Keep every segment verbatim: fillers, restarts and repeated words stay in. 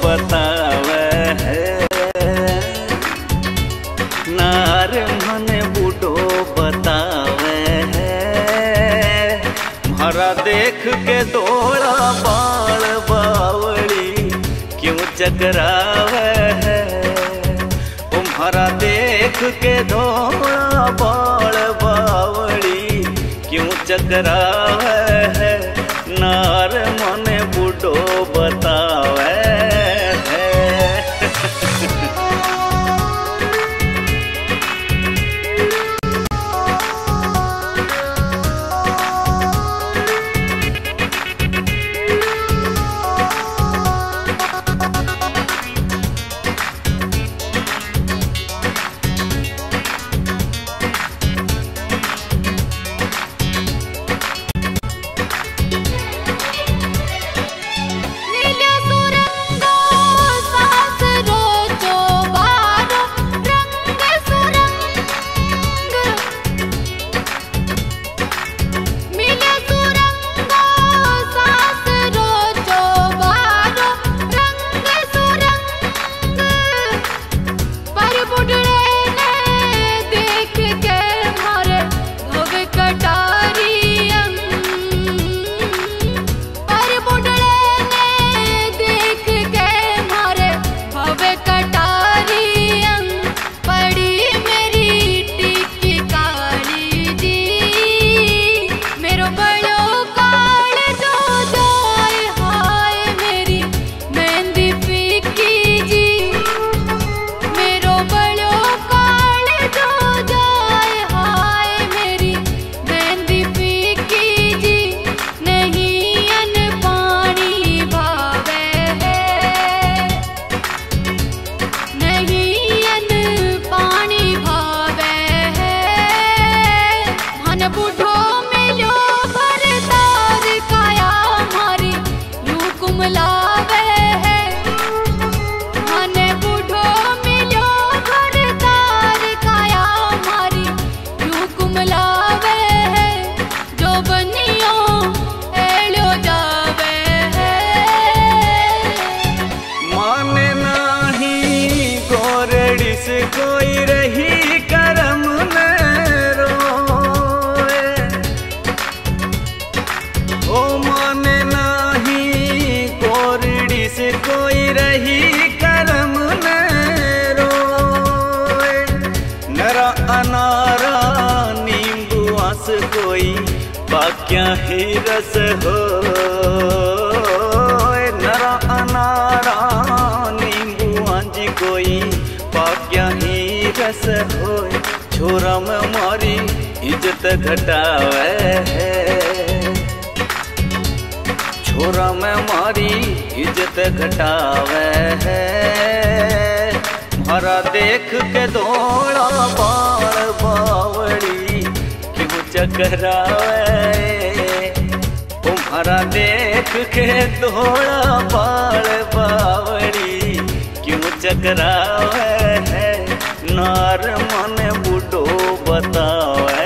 बतावे है, नार मने बूढ़ो बतावे है। म्हारा देख के धोला बाल बावड़ी क्यों चकरावे है, तुम्हारा देख के धोला बाल बावड़ी क्यों चकरावे है, नार मने बूढ़ो बतावे है। कोई रही करम में रोए, ओ माने नाही कोरड़ी से कोई रही करम में रोए। नरा अनारा नींबुआ से कोई बाक्या ही रस हो, नरा अनारा नींबुआ जी कोई क्या ही रस होए। छोरा में मारी इज्जत घटावे है, छोरा में मारी इज्जत घटावे है। म्हारा देख के धोला बाल बावड़ी क्यों चकरावे, तुम्हारा देख के धोला बाल बावड़ी क्यों चकरावे है, नार मने बूढ़ो बतावे।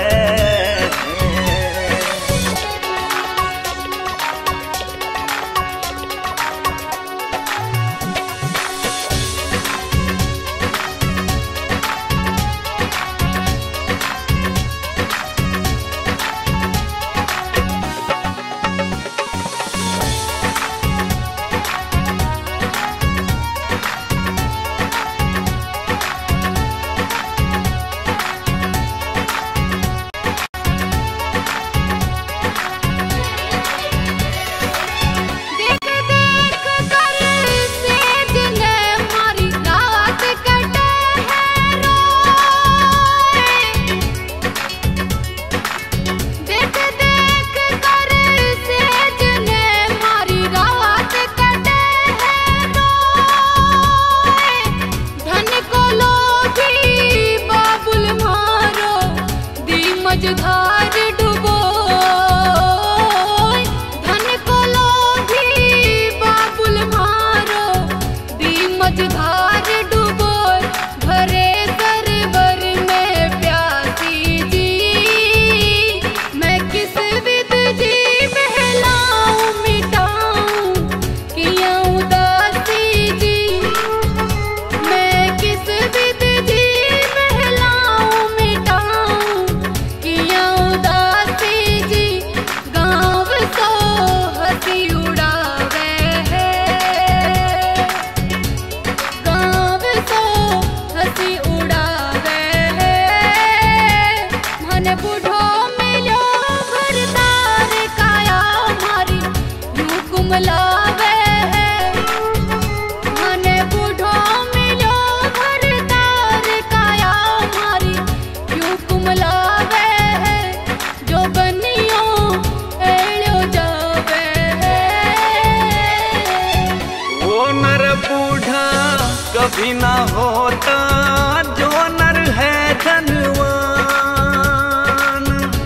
होता जो नर है धनवान,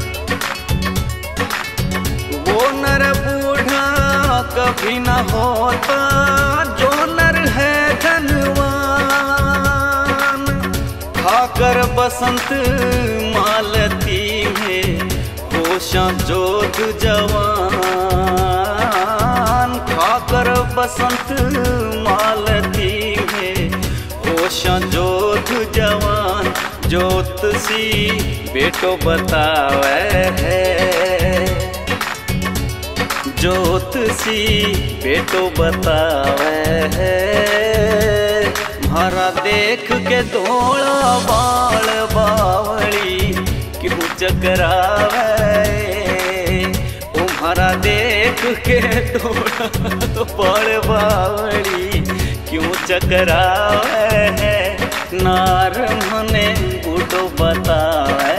वो नर बूढ़ा कभी न होता जो नर है धनवान। खाकर बसंत मालती में होशा जोध जवान, खाकर बसंत मालती में होशा जोध जवान। जोत सी बेटो बतावे है, जोत सी बेटो बतावे है। म्हारा देख के धोला बाल बावली क्यों चकरावे, तुम्हारा देख के धोला बाल बावली क्यों चकरावे है। नार मने बूढ़ो बतावे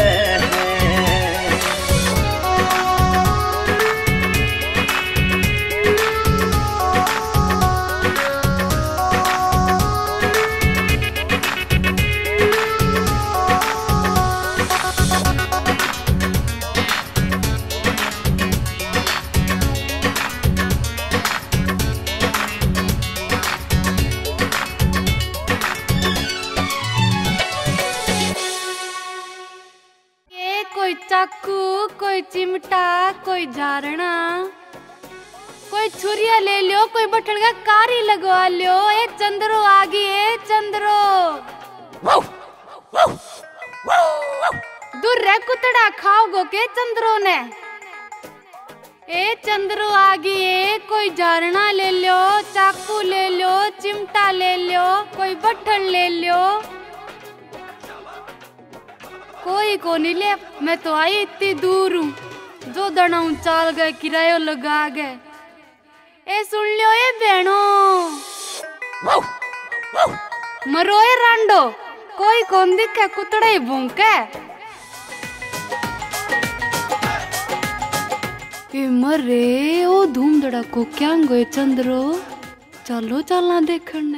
चाकू, कोई चिमटा, कोई झारना, कोई छुरिया ले लियो, कोई बटन का कारी लगवा लियो। ए चंद्रो आगी, ए चंद्रो दूर रे कुतड़ा खाओगो के चंद्रो ने। ए चंद्रो आगी, ए कोई झारना ले लियो, चाकू ले लियो, चिमटा ले लियो, कोई बटन ले लियो। कोई को नहीं ले, मैं तो आई इतनी दूर हूँ, जो दनाऊ चाल गए किरायो लगा गए। ए सुन लियो ए बहनों, मरो ए रांडो, कोई कौन दिखे कुतड़े भूखे। ए मरे ओ धूम धड़ा को क्या गए चंद्रो, चलो चलना देखने।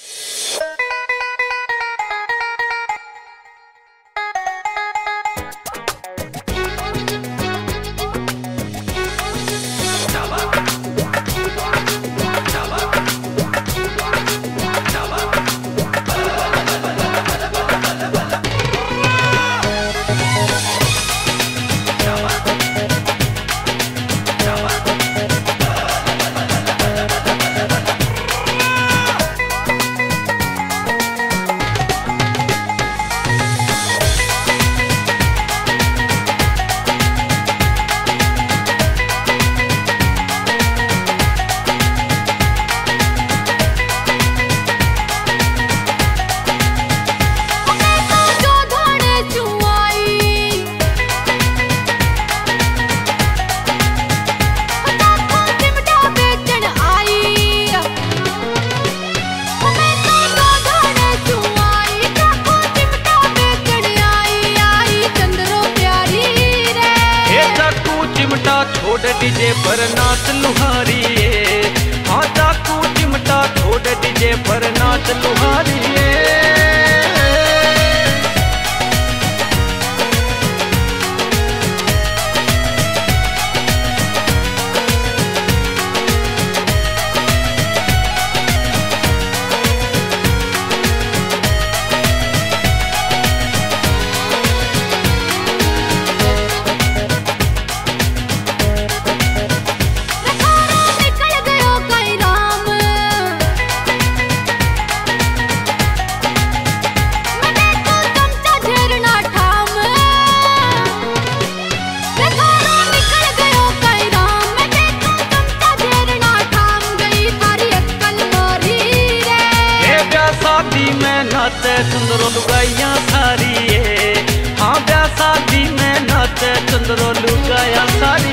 छोड़ डीजे पर नाच लुहारी, हाँ चाकू चिमटा छोड़ डीजे पर नाच लुहारी। चंद्रो लुगाइया सारी, हाँ ब्याह शादी में नाचे चंद्रो लुगाया सारी।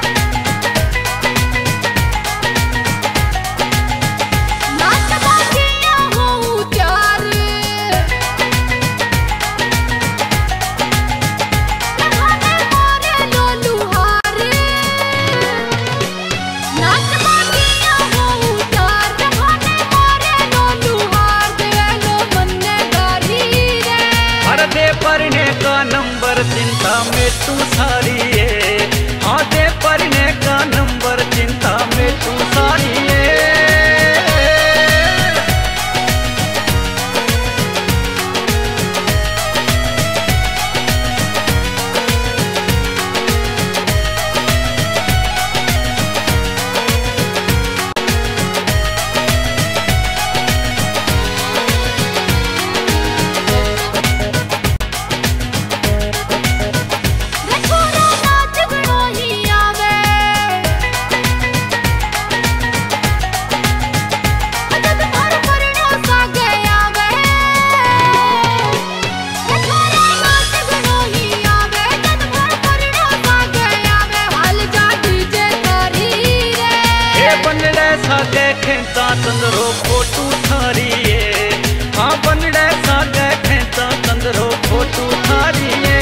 नाच बाकी में तू सारी है, हाँ दे परने का नंबर चिंता में तू सारी है। तंदरो फोटू थारी है, हाँ बनड़े सागे खेता तंदरो फोटू थारी है।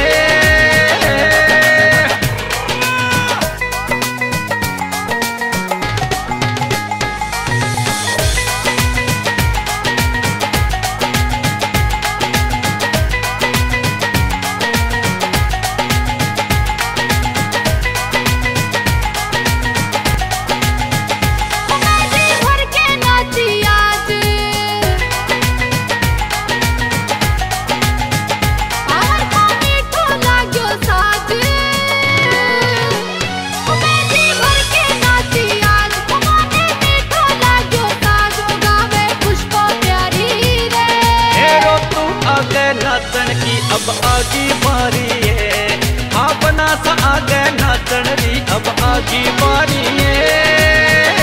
नाचन की अब आगी बारी है, हाँ बना सा आगे नाचन री अब आगी बारी है।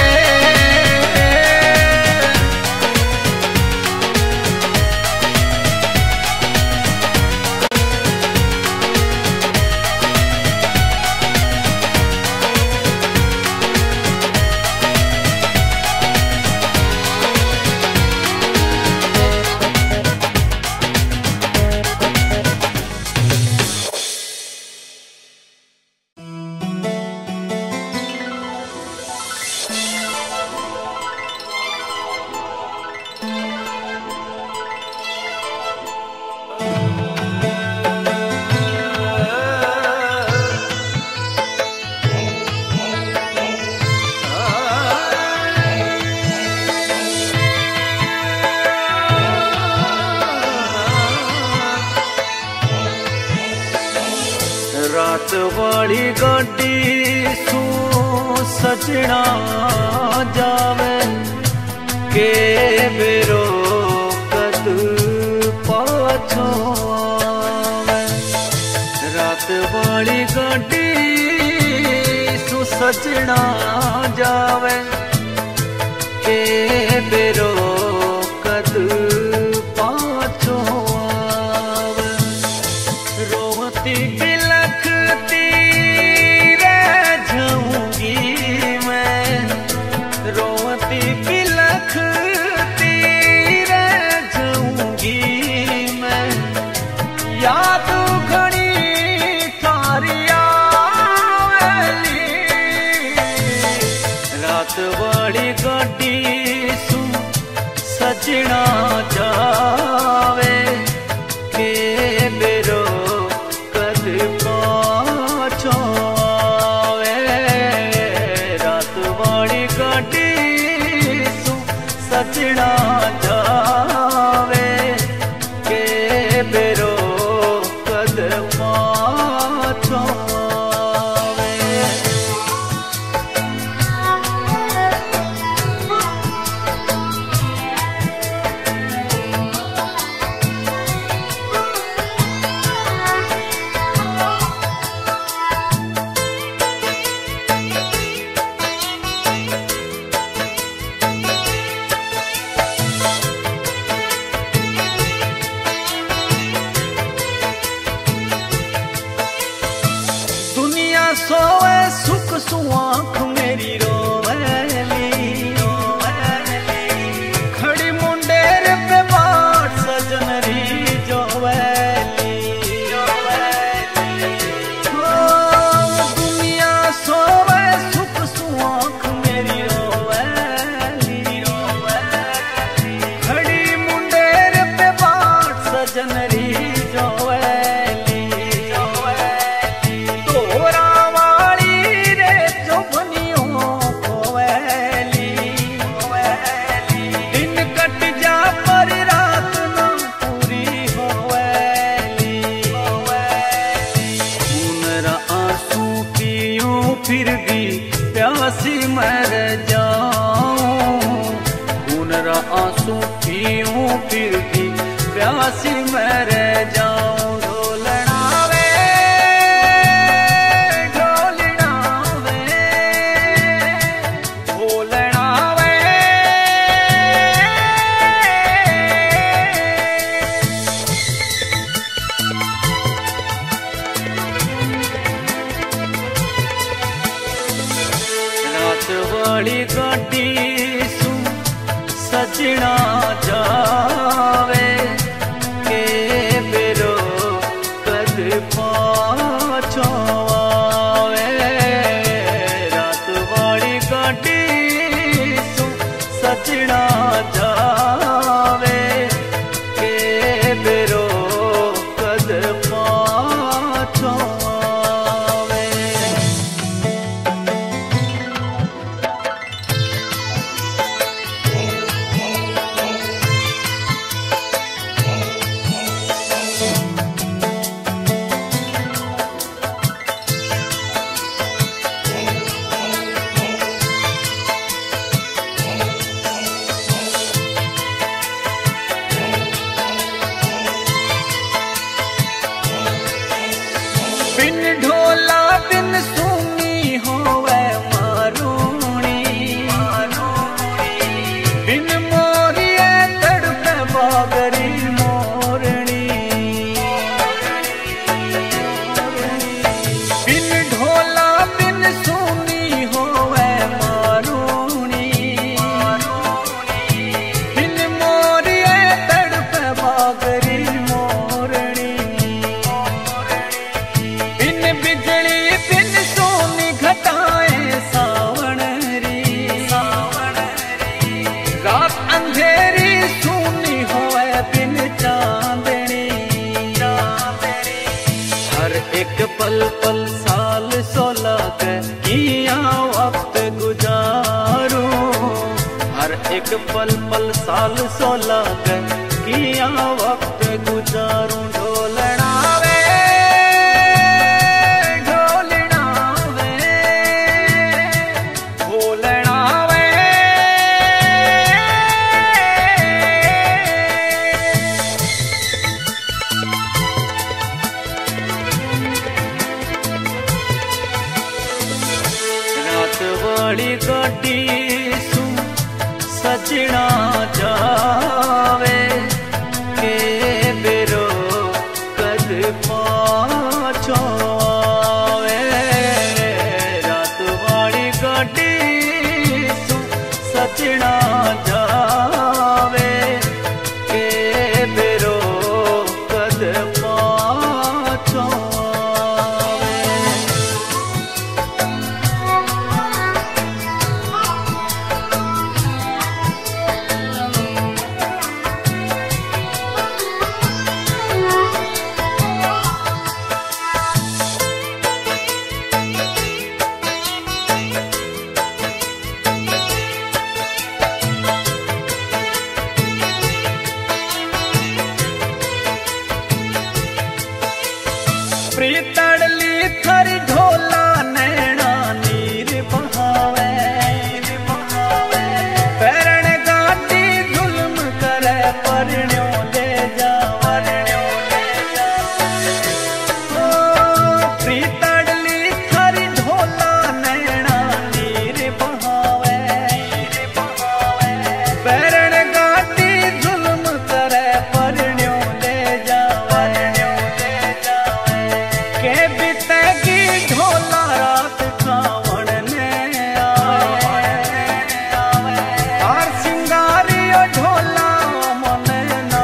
रात वाली गाड़ी सू सजना जावे के बेरो कद पाछो आवे। रात वाली गाड़ी सू सजना जावे के बेरो कद पाछो आवे। रोती वाली गाड़ी सू सजना जावे के बेरो कद पाछो आवे। रात वाली गाड़ी सू सजना जावे के बेरो कद पाछो पीऊं फिर भी प्यासी मैं रह जाऊं। ढोलना वे ढोलना वे ढोलना वे रात वाली गाड़ी सू सजना जावे के बेरो कद पाछो आवे। रात वाली गाड़ी सू सजना जावे के बेरो कद पाछो आवे। बिन ढोला बिन सुनी होवे मारूणी बिन मोरिए तड़पे बागरी मोरनी। बिन ढोला बिन सुनी होवे मारूणी बिन मोरिए तड़पे बागरी मोरनी। बिन बिजली बिन सोनी घटाए सावण री रात अंधेरी सुनी होए बिन चांदनी। हर एक पल पल साल सोला के किया वक्त गुजारूं। हर एक पल पल साल सोला के किया वक्त गुजारूं। ढोलना वे ढोलना वे ढोलना वे रात वाली गाड़ी सू सजना जावे के बेरो कद पाछो आवे। रात वाली गाड़ी सू सजना जावे के बेरो कद पाछो आवे। प्रीतड़ली थरी ढोला नैना नीर बहावे। पैरण गाटी जुल्म करे परण्यो ले जावे। ओ प्रीतड़ली थरी ढोला नैना नीर बहावे। पैरण गाटी जुल्म करे परण्यो ले जावे। के बीतेगी ढोला रात कावण ने आवे। और सिंगारियो ढोला मन ना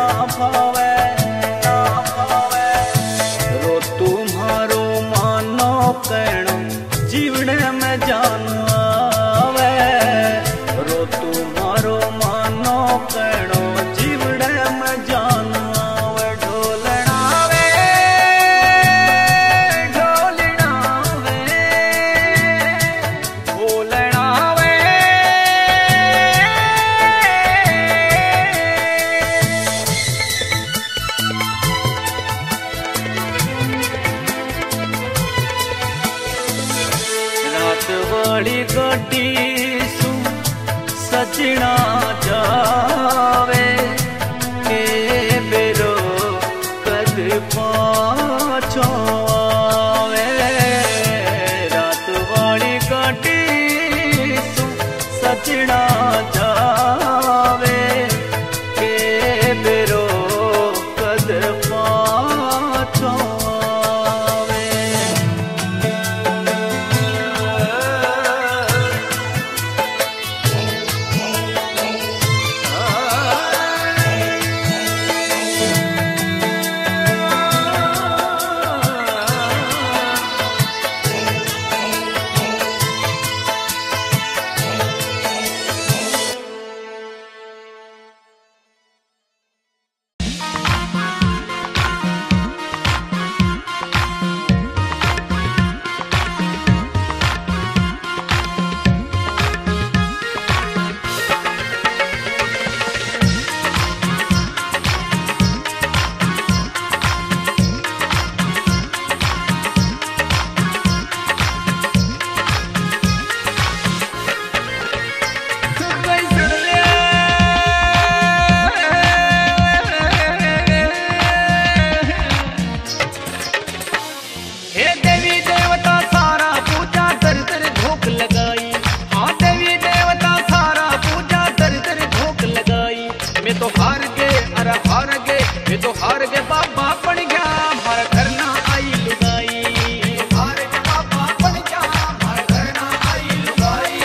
वे तो हार गए, अरे हार गए, वे तो हार गए, बाबा बन गया हमारा घर ना आई लुगाई। हार गए बाबा बन गया हमारा घर ना आई लुगाई।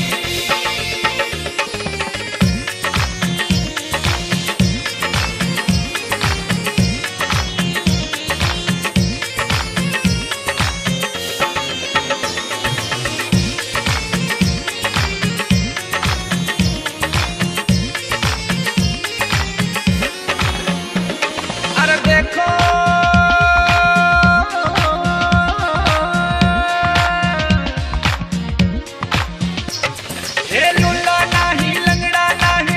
अरे देखो हे लुल्ला नाही लंगड़ा नाही,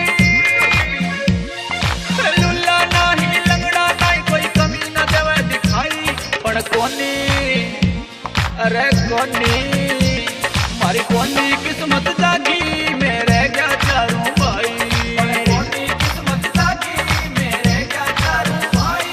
लुल्ला नाही लंगड़ा नाही, कोई कमी न देवे दिखाई पण कोनी, अरे कोनी मारी कोनी किस्मत जागी मैं रह गया चारों भाई। कोनी किस्मत जागी मैं रह गया चारों भाई।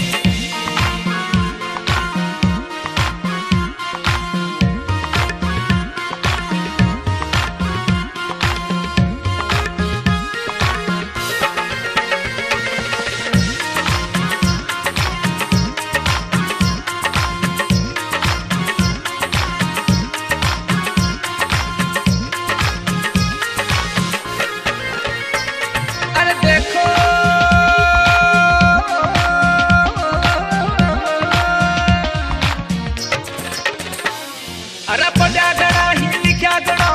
अरे देखो अरे पड़ा गड़ा ही लिखा गड़ा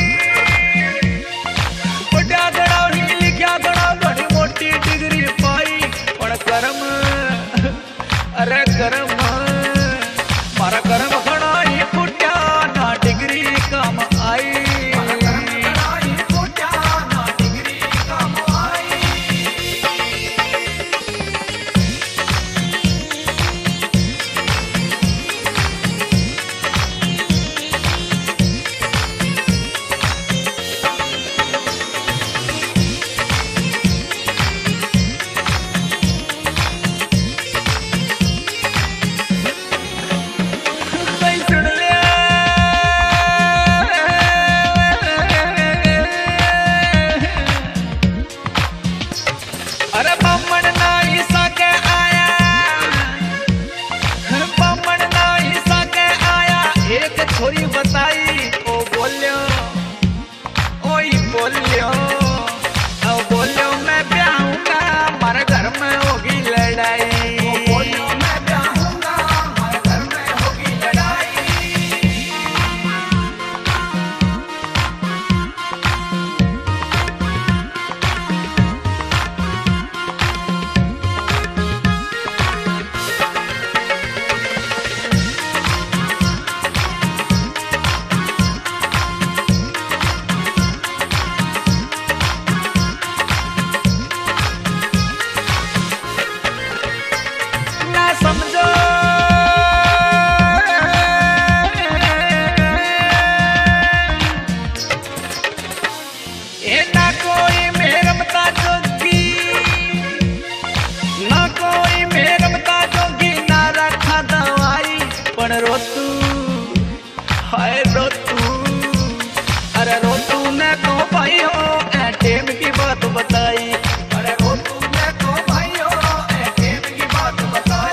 पड़ा गड़ा ही लिखा गड़ा बड़ी मोटी डिग्री पाई पण करम, अरे करम मारा करम खड़ा ही फुटा ना डिग्री काम आई। सही सुन लिया अरे बामण नाही साके आया, बामण नाही साके आया, एक छोरी बताई ओ बोलियो, ओई बोलियो, ओ बोलियो मैं ब्याहूंगा हमारे घर में होगी लड़ाई। ओ बोलियो मैं ब्याहूंगा हमारे घर में होगी लड़ाई। ना समझो ये ना कोई मेरमता जोगी, ना कोई मेरमता जोगी, ना रखा दवाई पण रोतू, हाय रोतू, अरे रोतू ने तो भाइयों ए टेम की बात बताई। अरे रोतू ने तो भाइयों ए टेम की बात बताई।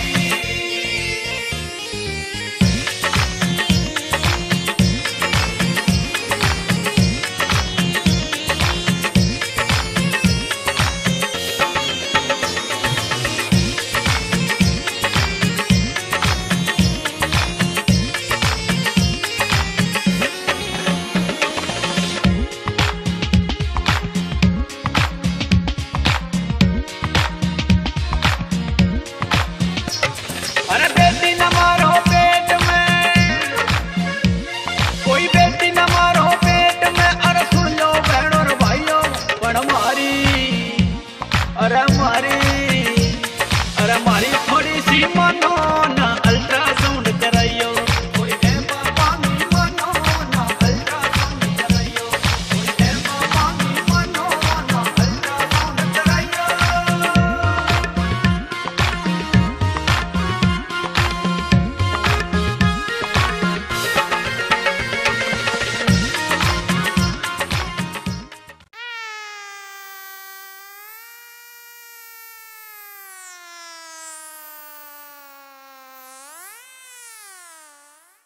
अरे बेटी न मारो पेट में, कोई बेटी न मारो पेट में, अरे सुन लो बहनों और भाइयों पण मारी, अरे मारी, अरे मारी थोड़ी सी मानो ना अल्ट्रासाउंड कराइयो। कोई है बाबा नी मानो ना अल्ट्रासाउंड कराइयो, कोई है बाबा नी मानो ना अल्ट्रासाउंड कराइयो।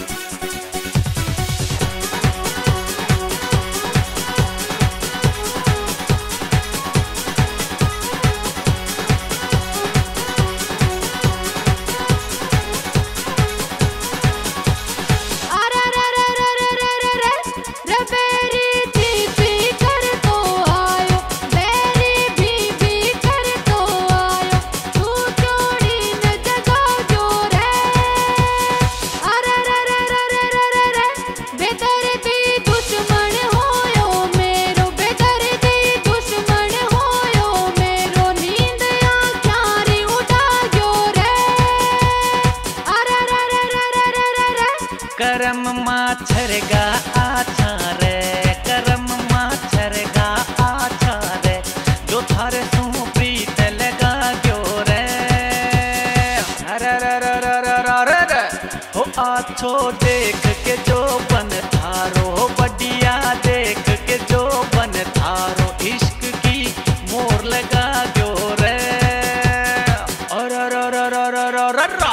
करम माछर गा आछा रे, करम माछर गा आछा रे, जो थारे सू प्रीत लगा गयो रे। अरे रे रे रे रे रे रे हो आछो देख के जो बन थारो, बढ़िया देख के जो बन थारो, इश्क की मोर लगा गयो रे। अरे रे रे रे रे रे रे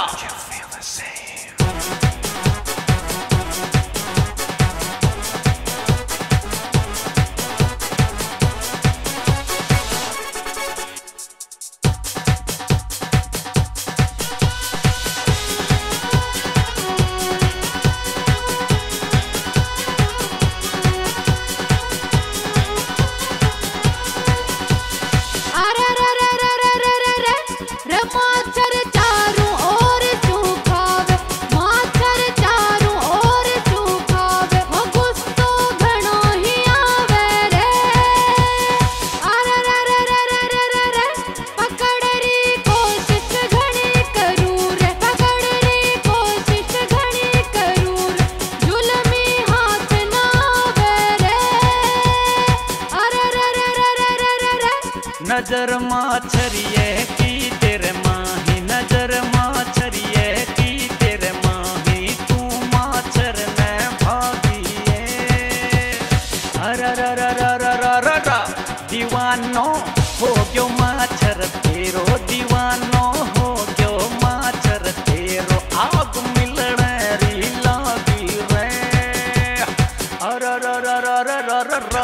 नजर माछरिए की तेरे माही, नजर माछरिए की तेरे माही, तू माछर ने भागिए। अरे रे रे रे रे रे रे दीवानो हो गयो माछर तेरो, दीवानो हो गयो माछर तेरो, आग मिलने री लागी रे। अरे रे रे रे रे रे रे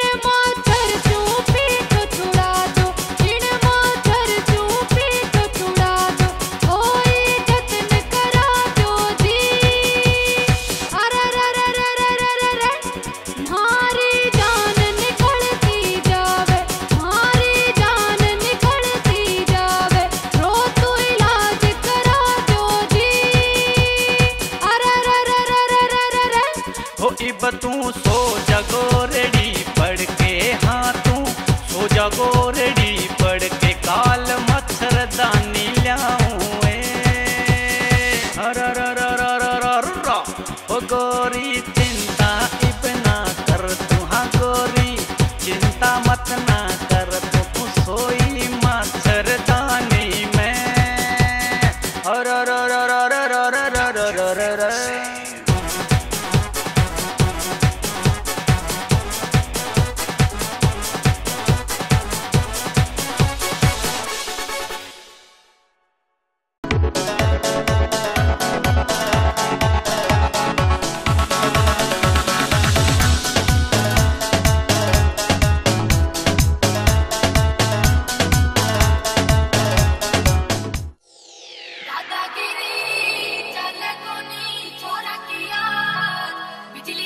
इन माछर चू अब तू सो जगोरड़ी पड़ के, हाँ तू सो जगोरड़ी पड़ के, काल मच्छरदानी ल्याऊं ओ गोरी चिंता इतना कर तू, हाँ गोरी चिंता मत ना कर तू, तू सोई मच्छरदानी में। और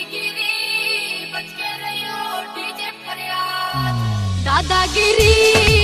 दादागिरी